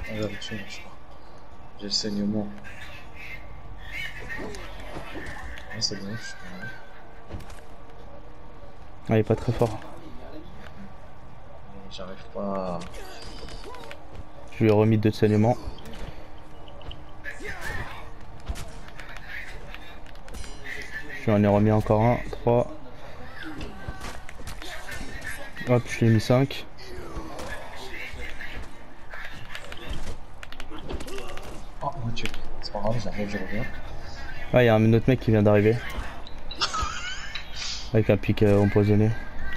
Ah, j'avais tué, je crois. J'ai le saignement. Ah, c'est bon, je suis tombé. Ah, il est pas très fort. Mais j'arrive pas à... Je lui ai remis 2 de saignement. Je lui en ai remis encore un. 3. Hop, je lui ai mis 5. Oh, on m'a tué. C'est pas grave, j'arrive, je reviens. Ah, il y a un autre mec qui vient d'arriver. Avec un pic empoisonné.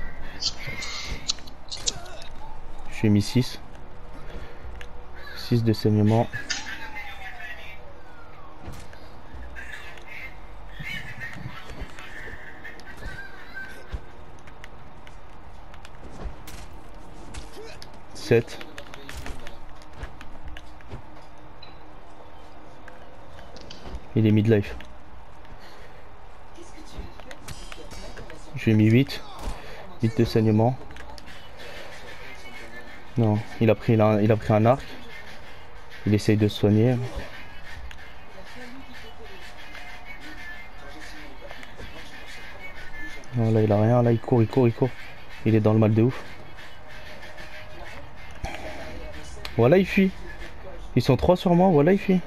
Je lui ai mis 6. 6 de saignement. Sept. Il est midlife. Je lui ai mis 8. 8 de saignement. Non, il a pris un arc. Il essaye de se soigner. Non, là il a rien, là il court, il court, il court. Il est dans le mal de ouf. Voilà, il fuit. Ils sont 3 sur moi, voilà, il fuit.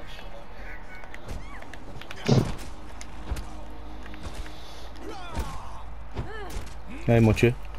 Ah, ils m'ont tué.